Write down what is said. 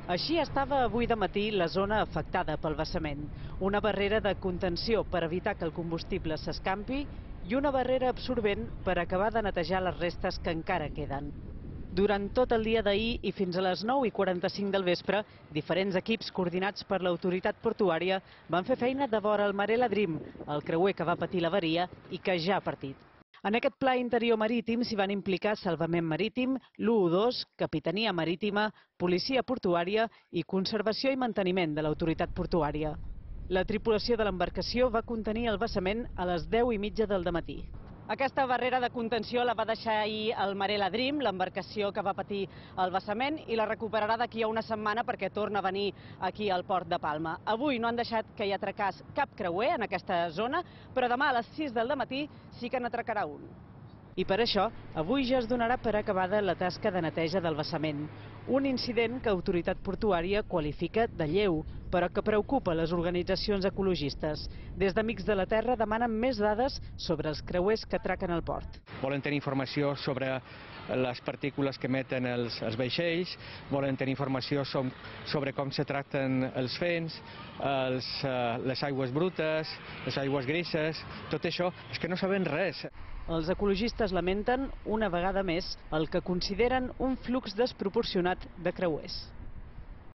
Així estava avui de matí la zona afectada pel vessament. Una barrera de contenció per evitar que el combustible s'escampi i una barrera absorbent per acabar de netejar les restes que encara queden. Durant tot el dia d'ahir i fins a les 9:45 del vespre, diferents equips coordinats per l'autoritat portuària van fer feina de vora el Marella Dream, el creuer que va patir l'avaria i que ja ha partit. En aquest pla interior marítim s'hi van implicar Salvament Marítim, l'U12, Capitania Marítima, Policia Portuària i Conservació i Manteniment de l'autoritat portuària. La tripulació de l'embarcació va contenir el vessament a les 10:30 del dematí. Aquesta barrera de contenció la va deixar ahir el Marella Dream, l'embarcació que va patir el vessament, i la recuperarà d'aquí a una setmana perquè torna a venir aquí al port de Palma. Avui no han deixat que hi atracàs cap creuer en aquesta zona, però demà a les 6 del matí sí que n'atracarà un. I per això, avui ja es donarà per acabada la tasca de neteja del vessament. Un incident que Autoritat Portuària qualifica de lleu, però que preocupa les organitzacions ecologistes. Des d'Amics de la Terra demanen més dades sobre els creuers que atraquen al port. Volen tenir informació sobre les partícules que emeten els vaixells, volen tenir informació sobre com se tracten els fens, les aigües brutes, les aigües grises, tot això és que no saben res. Els ecologistes lamenten, una vegada més, el que consideren un flux desproporcionat de creuers.